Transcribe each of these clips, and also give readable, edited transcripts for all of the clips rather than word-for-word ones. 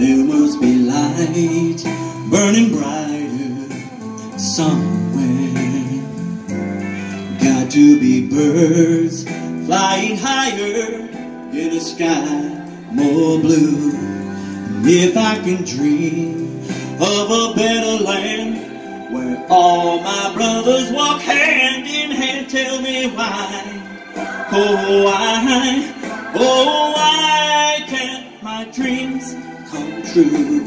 There must be light burning brighter somewhere. Got to be birds flying higher in a sky more blue. And if I can dream of a better land where all my brothers walk hand in hand, tell me why, oh why can't my dreams come true?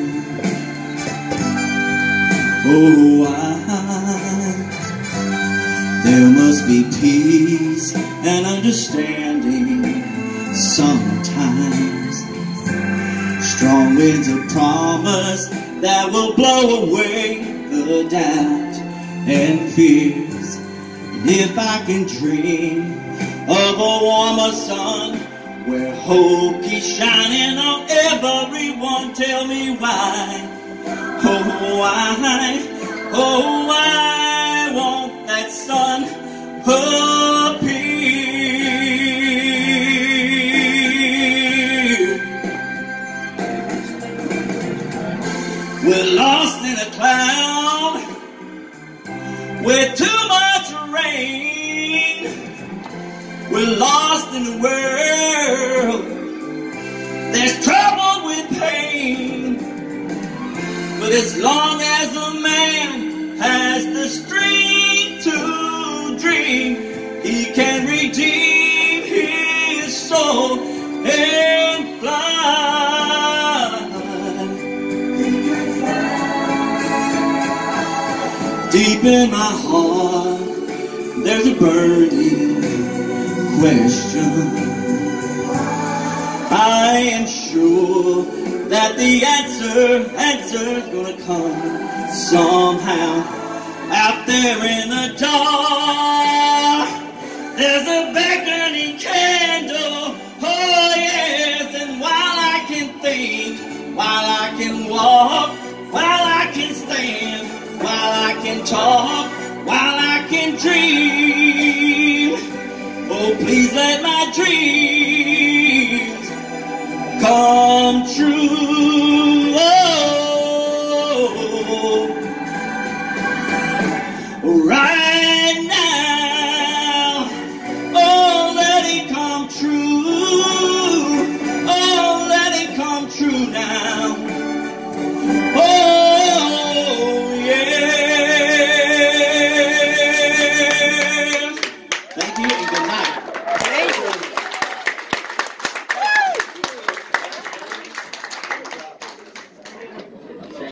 Oh why? There must be peace and understanding sometimes. Strong winds of promise that will blow away the doubt and fears. And if I can dream of a warmer sun where hope keeps shining on everyone, tell me why, oh why won't that sun appear? We're lost in a cloud with too much rain. We're lost in the world. There's trouble with pain. But as long as a man has the strength to dream, he can redeem his soul and fly. Deep in my heart, there's a burning question. I am sure that the answer's gonna come somehow. Out there in the dark, there's a beckoning candle, oh yes. And while I can think, while I can walk, while I can stand, while I can talk, while I can dream, oh please let my dreams come true.